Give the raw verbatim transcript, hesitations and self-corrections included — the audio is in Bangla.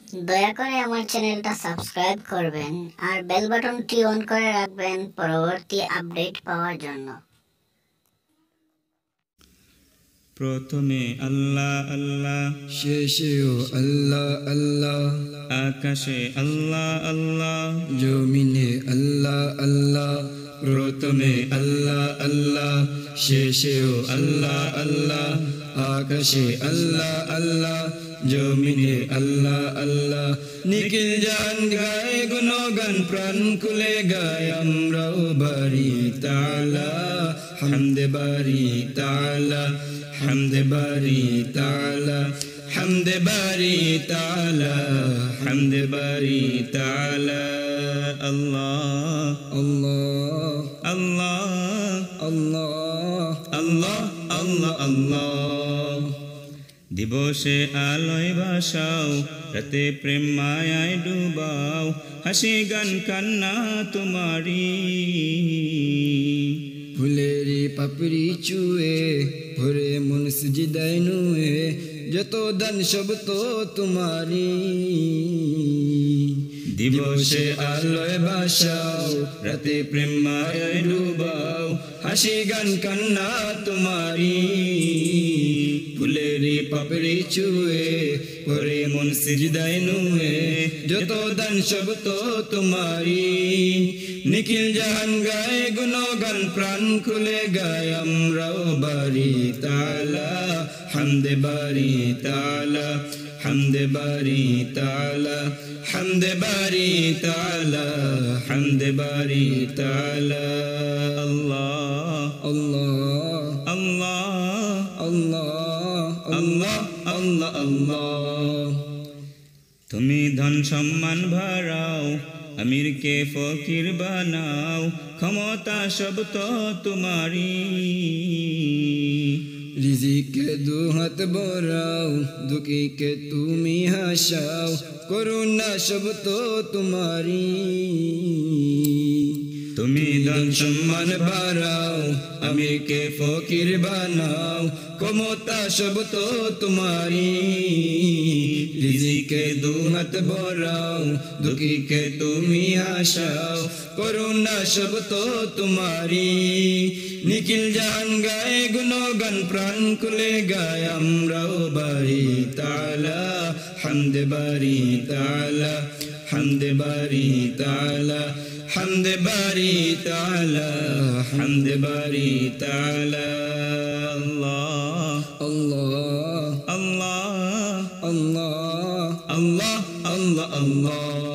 দয়া করে আমার চ্যানেলটা সাবস্ক্রাইব করবেন আর বেল বাটনটি অন করে রাখবেন পরবর্তী আপডেট পাওয়ার জন্য। প্রথমে আল্লাহ আল্লাহ, শেষেও আল্লাহ আল্লাহ, আকাশে আল্লাহ আল্লাহ, জমিনে আল্লাহ আল্লাহ। প্রথমে আল্লাহ আল্লাহ, শেষেও আল্লাহ আল্লাহ, আকাশে আল্লাহ আল্লাহ, জমিনে আল্লাহ আল্লাহ। নিখিল জান গায়ে গুণগান, প্রাণ খুলে গায় আমরাও বাড়ি তাআলা, হামদে বাড়ি তাআলা, হামদে বাড়ি তাআলা, হামদে বাড়ি তাআলা, হামদে বাড়ি তাআলা। আল্লাহ আল্লাহ আল্লাহ আল্লাহ আল্লাহ আল্লাহ আল্লাহ। দিবসে আলোয় ভাসাও, রাতে প্রেম মায়ায় ডুবাও, হাসি গান কান্না তোমারি। ফুলেরি পাপড়ি চুয়ে ভরে মন সিজদায় নুয়ে, যত দান সব তো তোমারি। দিবসে আলোয় ভাসাও, রাতে প্রেম মায়ায় ডুবাও, হাসি গান কান্না তোমারি। ফুলেরি পাপড়ি চুয়ে ভরে মন সিজদায় নুয়ে, যত দান সব তো তোমারি। নিখিল জাহান গায়ে গুণগান, প্রাণ খুলে গায় আমরাও বাড়ি তাআলা, হামদে বাড়ি তাআলা, হামদে বাড়ি তাআলা, হামদে বাড়ি তাআলা, হামদে বাড়ি তাআলা। আল্লাহ আল্লাহ আল্লাহ আল্লাহ আল্লাহ আল্লাহ আল্লাহ। তুমি ধন সম্মান ভরাও, আমিরকে ফকির বানাও, ক্ষমতা সব তো তোমারি। রিজিকে দু হাত ভরাও, দুঃখীকে তুমি হাসাও, করুণা সব তো তোমারি। তুমি ধন সম্মান বাড়াও, আমিরকে ফকির বানাও, ক্ষমতা সব তো তোমারি। রিজিকে দু হাত ভরাও, দুঃখীকে তুমি হাসাও, করুণা সব তো তোমারি। নিখিল জাহান গায়ে গুণগান, প্রাণ খুলে গায় আমরাও বাড়ি তাআলা, হামদে বাড়ি তাআলা, হামদে বাড়ি তাআলা, হামদে বাড়ি তাআলা, হামদে বাড়ি তাআলা। আল্লাহ আল্লাহ আল্লাহ আল্লাহ আল্লাহ আল্লাহ আল্লাহ।